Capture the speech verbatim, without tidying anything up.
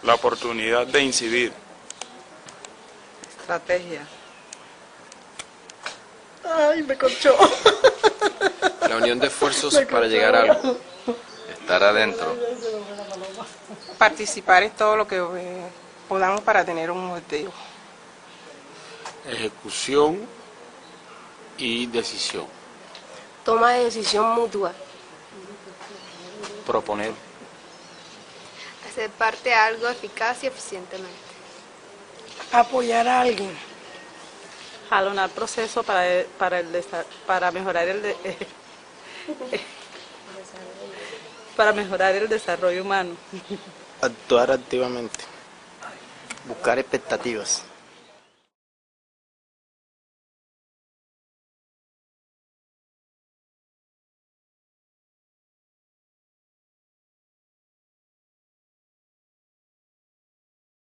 La oportunidad de incidir. Estrategia. Ay, me corchó. La unión de esfuerzos para llegar a algo. Estar adentro. Participar en todo lo que eh, podamos para tener un objetivo. Ejecución y decisión. Toma de decisión mutua. Proponer. Hacer parte de algo eficaz y eficientemente. Apoyar a alguien. Jalonar proceso para, para, el desa- para mejorar el de- para mejorar el desarrollo humano. Actuar activamente. Buscar expectativas.